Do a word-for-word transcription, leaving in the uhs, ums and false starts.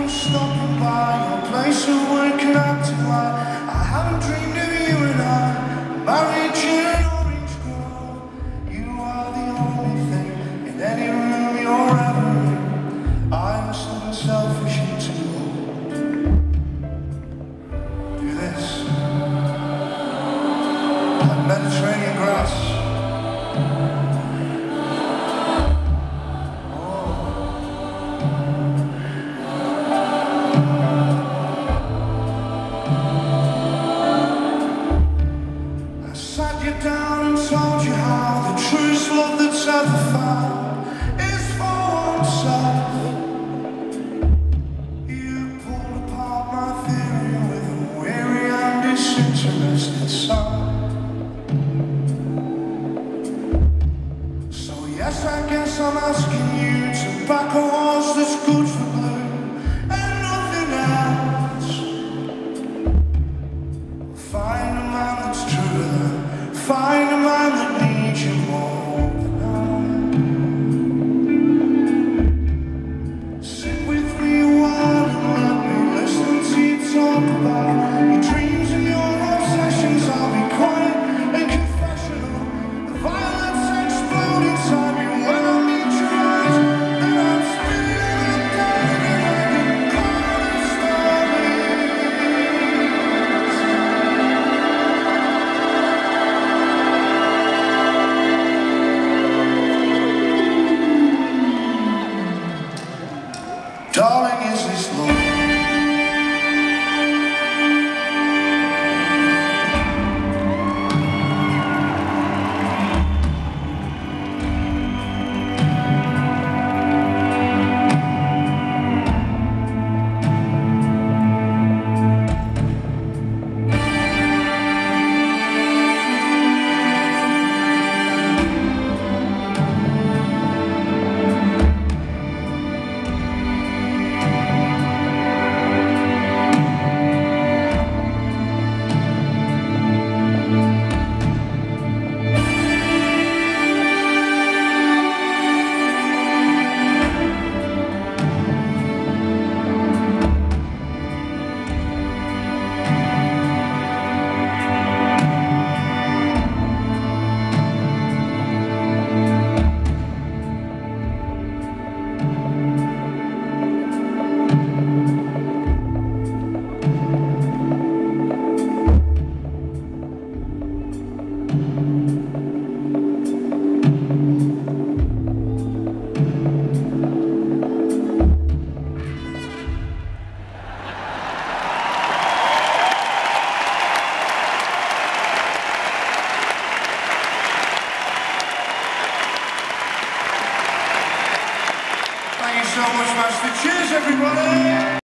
you stopping by your place of work and acting like I haven't dreamed of you and I married you in orange grove. You are the only thing in any room you're ever in. I must have been selfish and too old. Do this like Mediterranean grass. Down and told you how the truest love that's ever found is for oneself. You pulled apart my theory with a weary and disinterested sigh. So yes, I guess I'm asking you to back a horse that's good for blue and nothing else. Find a man that's true to them. Find a man that needs you more than I. Sit with me a while and let me listen to you talk about your dreams and your obsessions. I'll be quiet and confessional. The violence explode inside me when I meet your eyes. Then I'm spinning and diving like a cloud of starlings. Darling, is this love? Thank you so much, Master. Cheers, everybody!